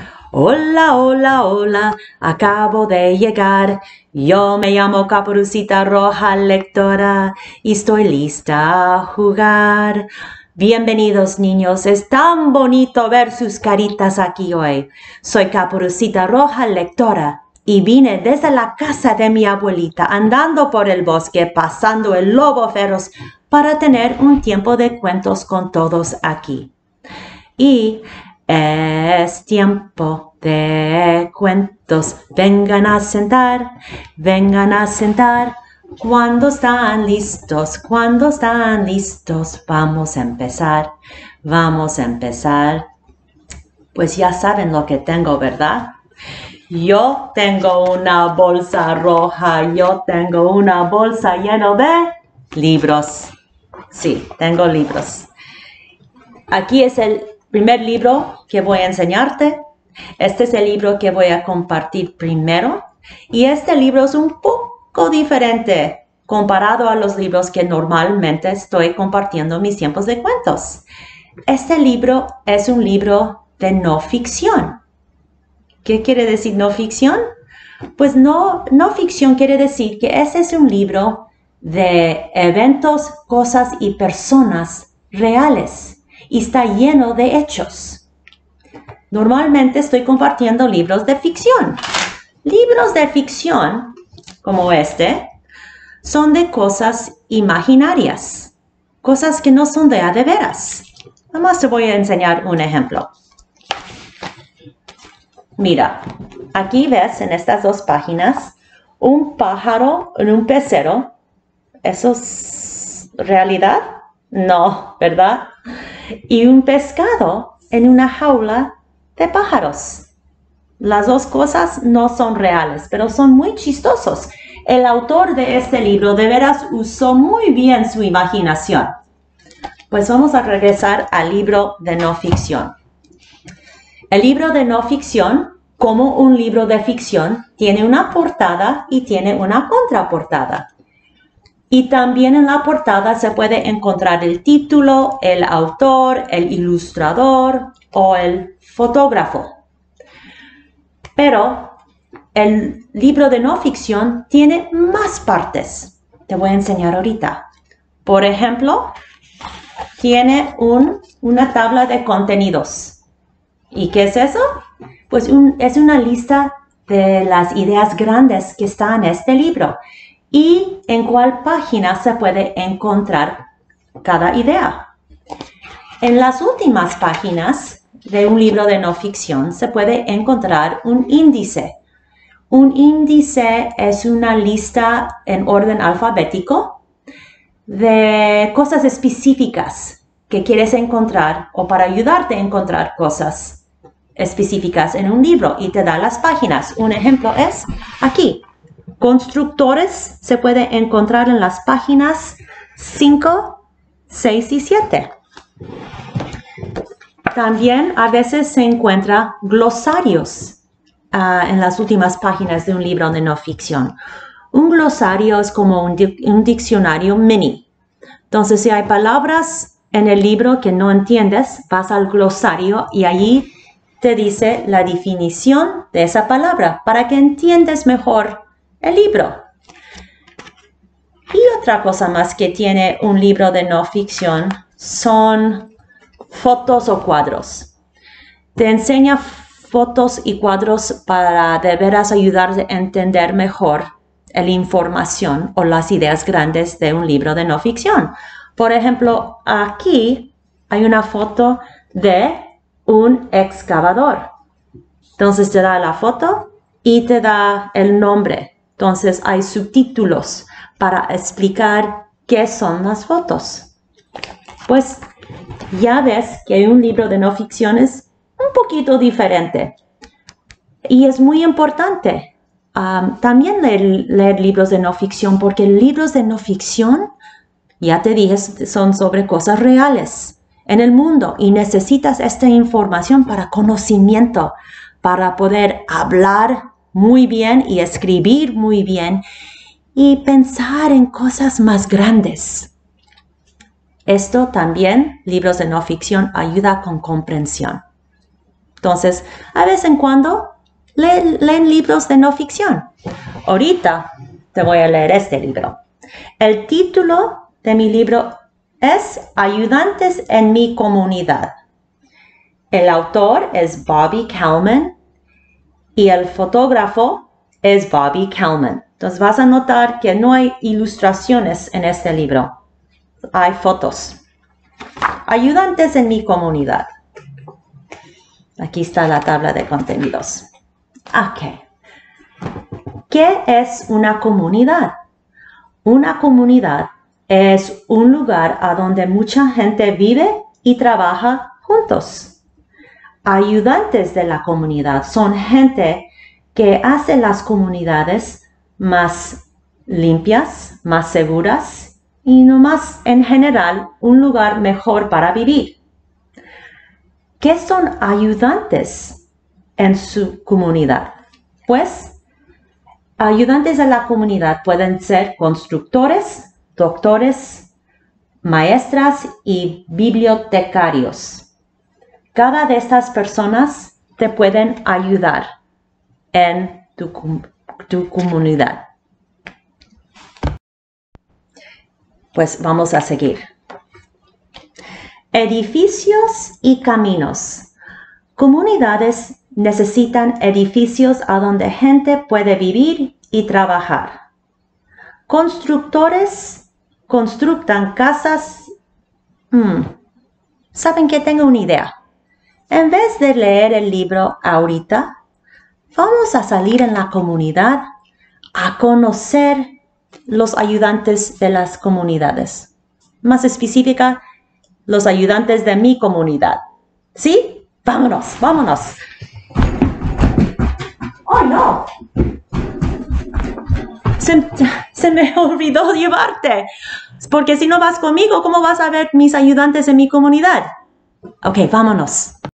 Hola, hola, hola, acabo de llegar. Yo me llamo Caperucita Roja Lectora y estoy lista a jugar. Bienvenidos, niños. Es tan bonito ver sus caritas aquí hoy. Soy Caperucita Roja Lectora y vine desde la casa de mi abuelita, andando por el bosque, pasando el lobo feroz para tener un tiempo de cuentos con todos aquí. Y es tiempo de cuentos. Vengan a sentar, vengan a sentar. Cuando están listos, vamos a empezar, vamos a empezar. Pues ya saben lo que tengo, ¿verdad? Yo tengo una bolsa roja, yo tengo una bolsa llena de libros. Sí, tengo libros. Aquí es el primer libro que voy a enseñarte. Este es el libro que voy a compartir primero. Y este libro es un poco diferente comparado a los libros que normalmente estoy compartiendo en mis tiempos de cuentos. Este libro es un libro de no ficción. ¿Qué quiere decir no ficción? Pues no ficción quiere decir que este es un libro de eventos, cosas y personas reales. Y está lleno de hechos. Normalmente estoy compartiendo libros de ficción. Libros de ficción, como este, son de cosas imaginarias, cosas que no son de a de veras. Nada más te voy a enseñar un ejemplo. Mira, aquí ves en estas dos páginas un pájaro en un pecero. ¿Eso es realidad? No, ¿verdad? Y un pescado en una jaula de pájaros. Las dos cosas no son reales, pero son muy chistosos. El autor de este libro de veras usó muy bien su imaginación. Pues vamos a regresar al libro de no ficción. El libro de no ficción, como un libro de ficción, tiene una portada y tiene una contraportada. Y también en la portada se puede encontrar el título, el autor, el ilustrador o el fotógrafo. Pero el libro de no ficción tiene más partes. Te voy a enseñar ahorita. Por ejemplo, tiene una tabla de contenidos. ¿Y qué es eso? Pues es una lista de las ideas grandes que están en este libro. Y en cuál página se puede encontrar cada idea. En las últimas páginas de un libro de no ficción se puede encontrar un índice. Un índice es una lista en orden alfabético de cosas específicas que quieres encontrar o para ayudarte a encontrar cosas específicas en un libro y te da las páginas. Un ejemplo es aquí. Constructores se puede encontrar en las páginas 5, 6 y 7. También a veces se encuentra glosarios en las últimas páginas de un libro de no ficción. Un glosario es como un diccionario mini. Entonces, si hay palabras en el libro que no entiendes, vas al glosario y allí te dice la definición de esa palabra para que entiendas mejor el libro. Y otra cosa más que tiene un libro de no ficción son fotos o cuadros. Te enseña fotos y cuadros para de veras ayudarte a entender mejor la información o las ideas grandes de un libro de no ficción. Por ejemplo, aquí hay una foto de un excavador. Entonces te da la foto y te da el nombre. Entonces hay subtítulos para explicar qué son las fotos. Pues ya ves que un libro de no ficción es un poquito diferente. Y es muy importante también leer libros de no ficción, porque libros de no ficción, ya te dije, son sobre cosas reales en el mundo y necesitas esta información para conocimiento, para poder hablar muy bien y escribir muy bien y pensar en cosas más grandes. Esto también, libros de no ficción, ayuda con comprensión. Entonces, a vez en cuando, leen libros de no ficción. Ahorita te voy a leer este libro. El título de mi libro es Ayudantes en mi comunidad. El autor es Bobby Kalman y el fotógrafo es Bobby Kalman. Entonces vas a notar que no hay ilustraciones en este libro. Hay fotos. Ayudantes en mi comunidad. Aquí está la tabla de contenidos. Ok. ¿Qué es una comunidad? Una comunidad es un lugar a donde mucha gente vive y trabaja juntos. Ayudantes de la comunidad son gente que hace las comunidades más limpias, más seguras y nomás en general un lugar mejor para vivir. ¿Qué son ayudantes en su comunidad? Pues, ayudantes de la comunidad pueden ser constructores, doctores, maestras y bibliotecarios. Cada de estas personas te pueden ayudar en tu comunidad. Pues vamos a seguir. Edificios y caminos. Comunidades necesitan edificios a donde gente puede vivir y trabajar. Constructores constructan casas. ¿Saben qué? Tengo una idea. En vez de leer el libro ahorita, vamos a salir en la comunidad a conocer los ayudantes de las comunidades. Más específica, los ayudantes de mi comunidad. ¿Sí? Vámonos, vámonos. ¡Oh, no! Se me olvidó llevarte. Porque si no vas conmigo, ¿cómo vas a ver mis ayudantes en mi comunidad? Ok, vámonos.